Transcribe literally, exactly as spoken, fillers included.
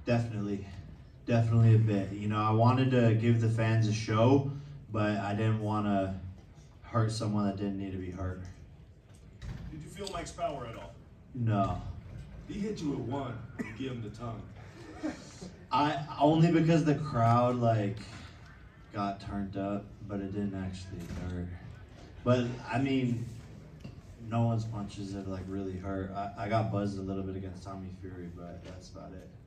Definitely, definitely a bit. You know, I wanted to give the fans a show, but I didn't want to hurt someone that didn't need to be hurt. Did you feel Mike's power at all? No. He hit you with one. You give him the tongue. I only because the crowd like got turned up, but it didn't actually hurt. But I mean, no one's punches have like really hurt. I, I got buzzed a little bit against Tommy Fury, but that's about it.